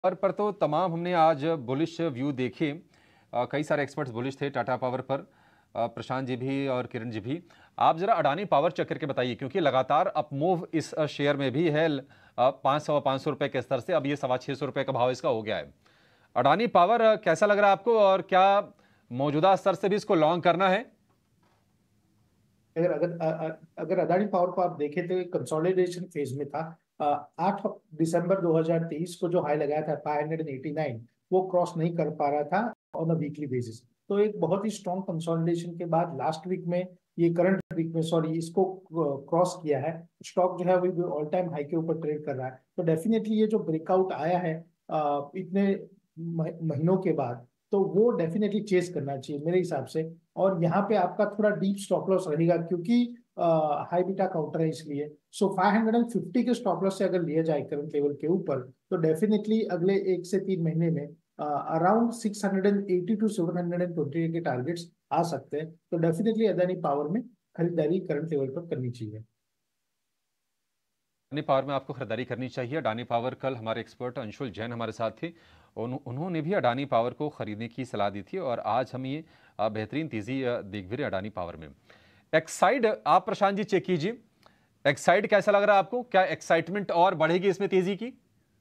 पर तो तमाम हमने आज बुलिश व्यू देखे। कई सारे एक्सपर्ट्स बुलिश थे टाटा पावर पर, प्रशांत जी भी और किरण जी भी। आप जरा अडानी पावर चेक करके बताइए, क्योंकि लगातार अपमूव इस शेयर में भी है। 500 रुपए के स्तर से अब ये 625 रुपए का भाव इसका हो गया है। अडानी पावर कैसा लग रहा है आपको, और क्या मौजूदा स्तर से भी इसको लॉन्ग करना है? अगर अगर अगर अदानी पावर को आप देखें तो कंसोलिडेशन फेज में था। 8 दिसंबर 2023 को जो हाई लगाया था 589, वो क्रॉस नहीं कर पा रहा था ऑन अ वीकली बेसिस। तो एक बहुत ही स्ट्रॉन्ग कंसोलिडेशन के बाद लास्ट वीक में, ये करंट वीक में सॉरी, इसको क्रॉस किया है। स्टॉक जो है वो ऑल टाइम हाई के ऊपर ट्रेड कर रहा है। तो डेफिनेटली ये जो ब्रेकआउट आया है इतने महीनों के बाद, तो वो डेफिनेटली चेस करना चाहिए मेरे हिसाब से। और यहाँ पे आपका थोड़ा डीप स्टॉप लॉस रहेगा, क्योंकि हाई बीटा काउंटर है इसलिए। सो 550 के स्टॉप लॉस से अगर लिया जाए करंट लेवल के ऊपर, तो डेफिनेटली अगले 1 से 3 महीने में अराउंड 680 टू 720 के टारगेट्स आ सकते हैं। तो डेफिनेटली अदानी पावर में खरीदारी करंट लेवल पर करनी चाहिए। अडानी पावर में आपको खरीदारी करनी चाहिए। अडानी पावर, कल हमारे एक्सपर्ट अंशुल जैन हमारे साथ थे, उन्होंने भी अडानी पावर को खरीदने की सलाह दी थी, और आज हम ये बेहतरीन तेजी देख भी रहे अडानी पावर में। एक्साइड आप प्रशांत जी चेक कीजिए, एक्साइड कैसा लग रहा है आपको? क्या एक्साइटमेंट और बढ़ेगी इसमें तेजी की?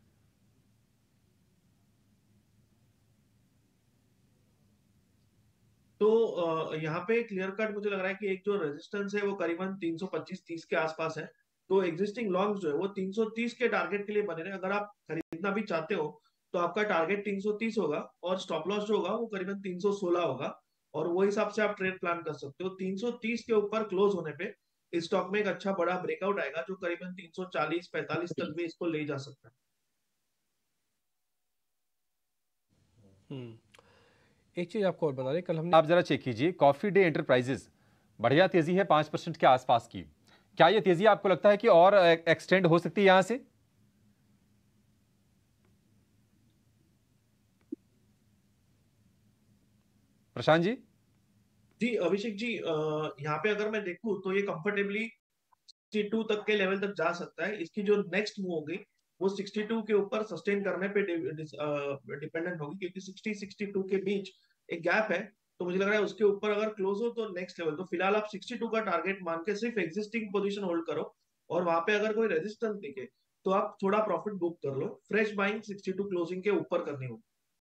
तो यहाँ पे क्लियर कट मुझे लग रहा है कि एक जो रेजिस्टेंस है वो करीबन 325-30 के आसपास है। तो एग्जिस्टिंग लॉन्ग्स जो है वो 330 के टारगेट के लिए बने रहे। अगर आप खरीदना भी चाहते हो तो आपका टारगेट 330 होगा, और स्टॉप लॉस जो होगा वो करीबन 316 होगा। और वो हिसाब से आप ट्रेड प्लान कर सकते हो। 330 के ऊपर क्लोज होने पे इस स्टॉक में एक अच्छा बड़ा ब्रेकआउट आएगा, जो करीबन 340-45 तक भी इसको ले जा सकता है। एक चीज आपको और बता दें, कल हमने आप जरा चेक कीजिए कॉफी डे एंटरप्राइजेज, बढ़िया तेजी है 5% के आसपास की। क्या यह तेजी आपको लगता है कि और एक्सटेंड हो सकती है यहां से? प्रशांत जी। जी अभिषेक जी, यहाँ पे अगर मैं देखूं तो ये कंफर्टेबली 62 तक के लेवल तक जा सकता है। इसकी जो नेक्स्ट मूव होगी वो 62 के ऊपर सस्टेन करने पे डिपेंडेंट होगी, क्योंकि 60-62 के बीच एक गैप है। तो मुझे लग रहा है उसके ऊपर अगर क्लोज हो तो नेक्स्ट लेवल। तो फिलहाल आप 62 का टारगेट मान के सिर्फ एग्जिस्टिंग पोजीशन होल्ड करो, और वहां पे अगर कोई रेजिस्टेंस दिखे तो आप थोड़ा प्रॉफिट बुक कर लो। फ्रेश बाइंग 62 क्लोजिंग के ऊपर करनी होगी।